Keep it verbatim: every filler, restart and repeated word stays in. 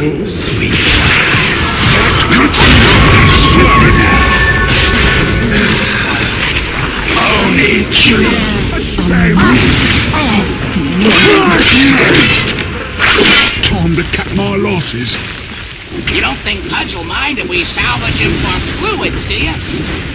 Sweet. Only kill Time to cut my losses. You don't think Pudge will mind if we salvage him for fluids, do you?